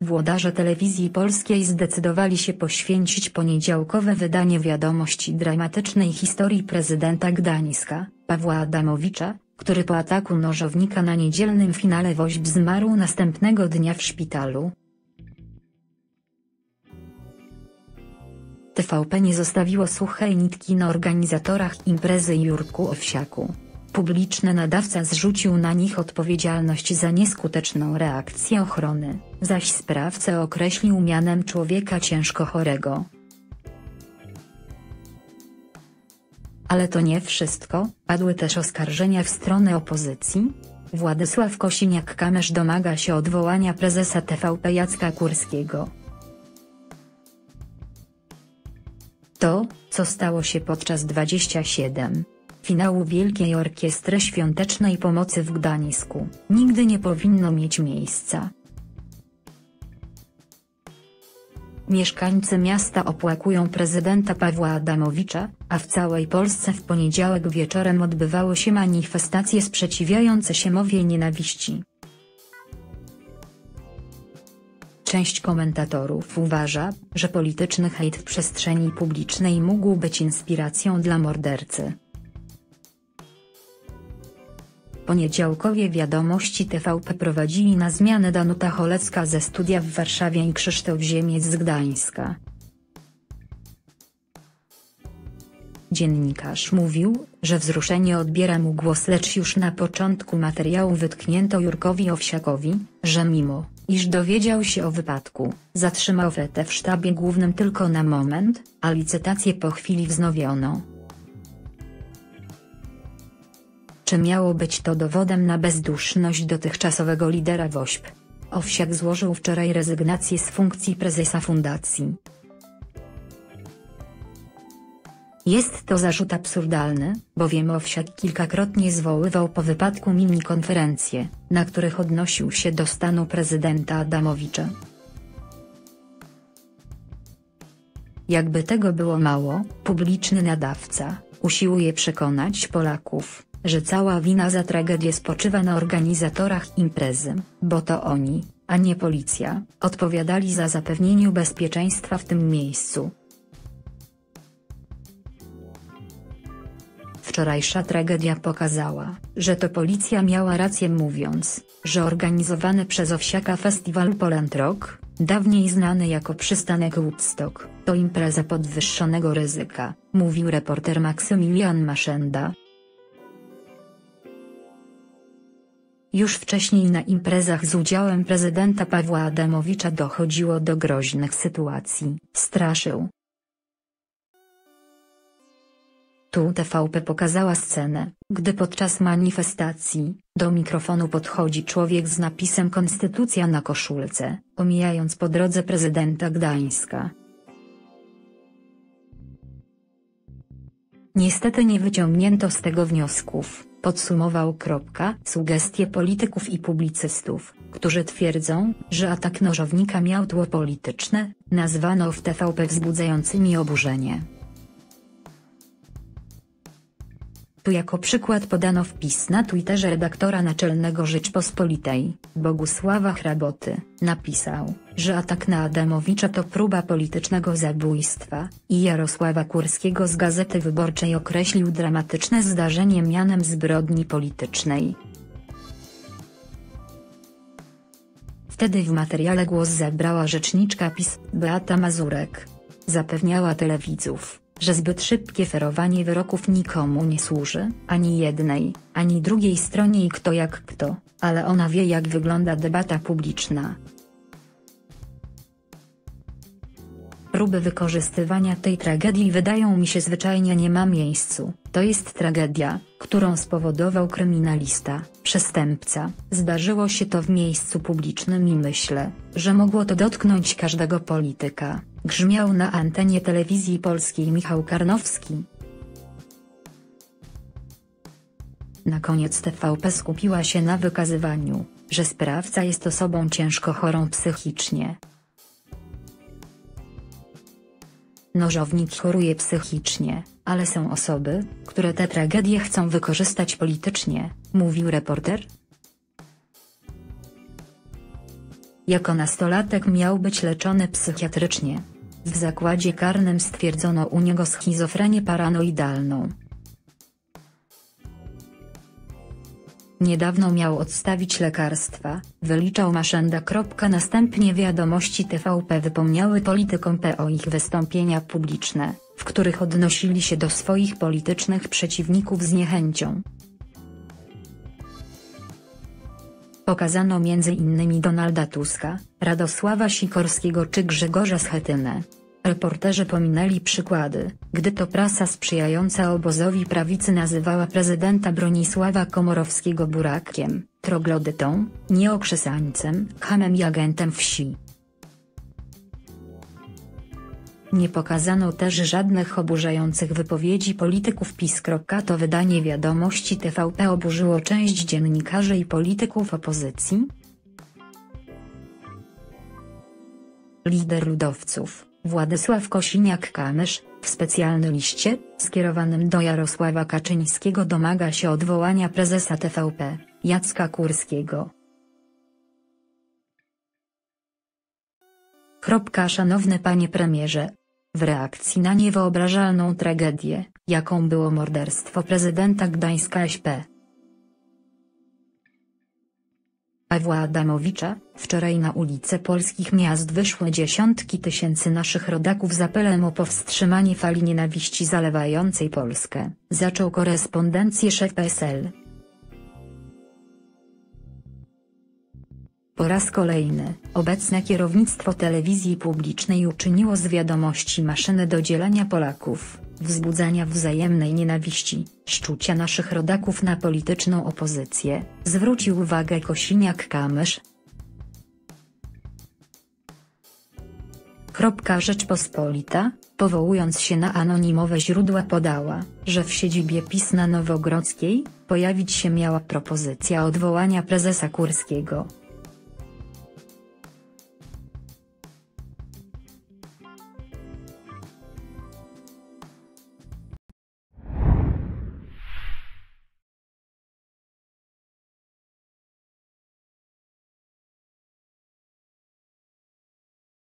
włodarze telewizji polskiej zdecydowali się poświęcić poniedziałkowe wydanie wiadomości dramatycznej historii prezydenta Gdańska, Pawła Adamowicza, który po ataku nożownika na niedzielnym finale WOŚP zmarł następnego dnia w szpitalu. TVP nie zostawiło suchej nitki na organizatorach imprezy Jurku Owsiaku. Publiczny nadawca zrzucił na nich odpowiedzialność za nieskuteczną reakcję ochrony, zaś sprawcę określił mianem człowieka ciężko chorego. Ale to nie wszystko, padły też oskarżenia w stronę opozycji. Władysław Kosiniak-Kamysz domaga się odwołania prezesa TVP Jacka Kurskiego. To, co stało się podczas 27. finału Wielkiej Orkiestry Świątecznej Pomocy w Gdańsku, nigdy nie powinno mieć miejsca. Mieszkańcy miasta opłakują prezydenta Pawła Adamowicza, a w całej Polsce w poniedziałek wieczorem odbywały się manifestacje sprzeciwiające się mowie nienawiści. Część komentatorów uważa, że polityczny hejt w przestrzeni publicznej mógł być inspiracją dla mordercy. Poniedziałkowe wiadomości TVP prowadzili na zmianę Danuta Cholecka ze studia w Warszawie i Krzysztof Ziemiec z Gdańska. Dziennikarz mówił, że wzruszenie odbiera mu głos, lecz już na początku materiału wytknięto Jurkowi Owsiakowi, że mimo, iż dowiedział się o wypadku, zatrzymał fetę w sztabie głównym tylko na moment, a licytację po chwili wznowiono. Czy miało być to dowodem na bezduszność dotychczasowego lidera WOŚP? Owsiak złożył wczoraj rezygnację z funkcji prezesa fundacji. Jest to zarzut absurdalny, bowiem Owsiak kilkakrotnie zwoływał po wypadku mini-konferencje, na których odnosił się do stanu prezydenta Adamowicza. Jakby tego było mało, publiczny nadawca usiłuje przekonać Polaków, że cała wina za tragedię spoczywa na organizatorach imprezy, bo to oni, a nie policja, odpowiadali za zapewnienie bezpieczeństwa w tym miejscu. Wczorajsza tragedia pokazała, że to policja miała rację, mówiąc, że organizowany przez Owsiaka festiwal Poland Rock, dawniej znany jako przystanek Woodstock, to impreza podwyższonego ryzyka, mówił reporter Maksymilian Maszenda. Już wcześniej na imprezach z udziałem prezydenta Pawła Adamowicza dochodziło do groźnych sytuacji, straszył. Tu TVP pokazała scenę, gdy podczas manifestacji, do mikrofonu podchodzi człowiek z napisem Konstytucja na koszulce, omijając po drodze prezydenta Gdańska. Niestety nie wyciągnięto z tego wniosków, podsumował. Sugestie polityków i publicystów, którzy twierdzą, że atak nożownika miał tło polityczne, nazwano w TVP wzbudzającymi oburzenie. Tu jako przykład podano wpis na Twitterze redaktora naczelnego Rzeczpospolitej, Bogusława Hraboty. Napisał, że atak na Adamowicza to próba politycznego zabójstwa, i Jarosława Kurskiego z Gazety Wyborczej określił dramatyczne zdarzenie mianem zbrodni politycznej. Wtedy w materiale głos zabrała rzeczniczka PiS, Beata Mazurek. Zapewniała telewidzów, że zbyt szybkie ferowanie wyroków nikomu nie służy, ani jednej, ani drugiej stronie i kto jak kto, ale ona wie, jak wygląda debata publiczna. Próby wykorzystywania tej tragedii wydają mi się zwyczajnie nie ma miejscu. To jest tragedia, którą spowodował kryminalista, przestępca. Zdarzyło się to w miejscu publicznym i myślę, że mogło to dotknąć każdego polityka, grzmiał na antenie telewizji polskiej Michał Karnowski. Na koniec TVP skupiła się na wykazywaniu, że sprawca jest osobą ciężko chorą psychicznie. Nożownik choruje psychicznie, ale są osoby, które tę tragedię chcą wykorzystać politycznie, mówił reporter. Jako nastolatek miał być leczony psychiatrycznie. W zakładzie karnym stwierdzono u niego schizofrenię paranoidalną. Niedawno miał odstawić lekarstwa, wyliczał Maszenda. Następnie Wiadomości TVP wypomniały politykom PO ich wystąpienia publiczne, w których odnosili się do swoich politycznych przeciwników z niechęcią. Pokazano m.in. Donalda Tuska, Radosława Sikorskiego czy Grzegorza Schetynę. Reporterzy pominęli przykłady, gdy to prasa sprzyjająca obozowi prawicy nazywała prezydenta Bronisława Komorowskiego burakiem, troglodytą, nieokrzesańcem, chamem i agentem wsi. Nie pokazano też żadnych oburzających wypowiedzi polityków PiS. To wydanie Wiadomości TVP oburzyło część dziennikarzy i polityków opozycji. Lider ludowców, Władysław Kosiniak-Kamysz, w specjalnym liście, skierowanym do Jarosława Kaczyńskiego domaga się odwołania prezesa TVP, Jacka Kurskiego. Szanowny panie premierze. W reakcji na niewyobrażalną tragedię, jaką było morderstwo prezydenta Gdańska SP. Pawła Adamowicza, wczoraj na ulice polskich miast wyszły dziesiątki tysięcy naszych rodaków z apelem o powstrzymanie fali nienawiści zalewającej Polskę, zaczął korespondencję szef PSL. Po raz kolejny, obecne kierownictwo telewizji publicznej uczyniło z Wiadomości maszynę do dzielenia Polaków, wzbudzania wzajemnej nienawiści, szczucia naszych rodaków na polityczną opozycję, zwrócił uwagę Kosiniak-Kamysz. Rzeczpospolita, powołując się na anonimowe źródła podała, że w siedzibie PiS na Nowogrodzkiej, pojawić się miała propozycja odwołania prezesa Kurskiego.